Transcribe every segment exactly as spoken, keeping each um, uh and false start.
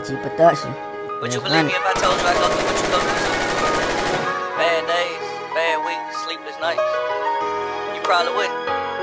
G Production. Would you believe me if I told you I go through what you go through too? Bad days, bad weeks, sleepless nights. You probably wouldn't.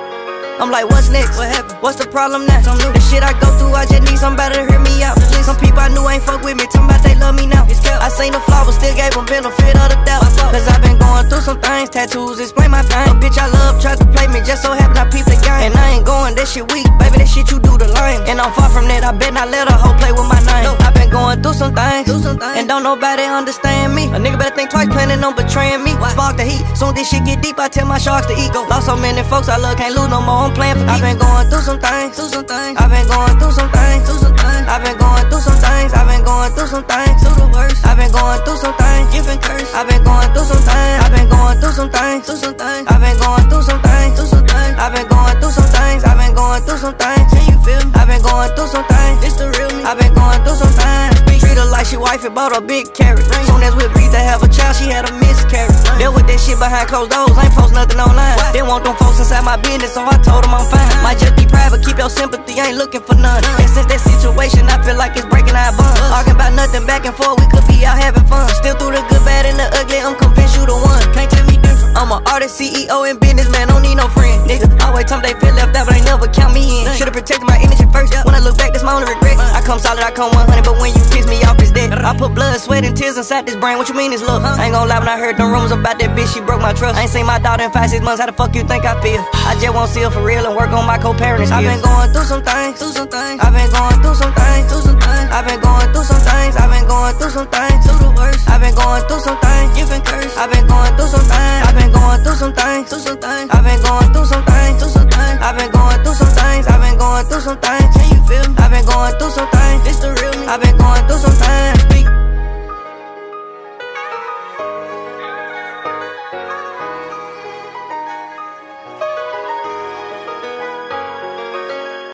I'm like, what's next? What happened? What's the problem now? The shit I go through, I just need somebody to hear me out. Some people I knew ain't fuck with me, talking about they love me now. I seen the flaw, but still gave them benefit of the doubt. Cause I been going through some things, tattoos, explain my pain. A bitch I love tried to play me, just so happen I peep the game. And I ain't going, that shit weak, baby, that shit you do the lame. And I'm far from that, I bet not let a hoe play with my name. I been going through some things, and don't nobody understand me. A nigga better think twice, planning on betraying me. Spark the heat, soon this shit get deep, I tell my sharks to eat. Lost so many folks I love, can't lose no more, I'm playing for keeps. I been going through some things, through some things. I been going through some things, through some things. I been going through some things, I been going through some things, through the worst. I been going through some things, giving curse. I been going through some things, I been going through some things, through some things. I been going through some things, through some things. I been going through some things, I been going through some things. Can you feel me? I been going through some things, it's the real me. I been going through some things. Treat her like she wife and bought a big carrot. Soon as we agreed to have a child, she had a miscarriage. Deal with that shit behind closed doors, ain't post nothing online. Didn't want them folks inside my business, so I told them I'm fine. Might just be private, keep your sympathy, ain't looking for none. And since that situation, I feel like it's breaking our bond. Arguing about nothing back and forth, we could be out having fun. Still through the good, bad, and the ugly, I'm convinced you the one. Can't tell me different. I'm an artist, C E O, and businessman, don't need no friend. Nigga, always time they feel left out, but they never count me in. Should've protected my energy first. When I look back, that's my only regret. I come solid, I come one hundred, but when you piss me off, it's dead. I put blood, sweat, and tears inside this brain. What you mean it's love? I ain't gon' lie, when I heard them rumors about that bitch, she broke my trust. I ain't seen my daughter in five, six months. How the fuck you think I feel? I just want seal for real and work on my co-parenting skills. I been going through some things, through some things. I been going through some things, through some things. I been going through some things. I been going through some things, through the worst. I been going through some things, giving curse. I been going through some things. I been going through some things, through some things. I been going through some things, through some things. I been going through some things. I been going through some things. Can you feel me? I been going through some things. It's the real me. I been going through some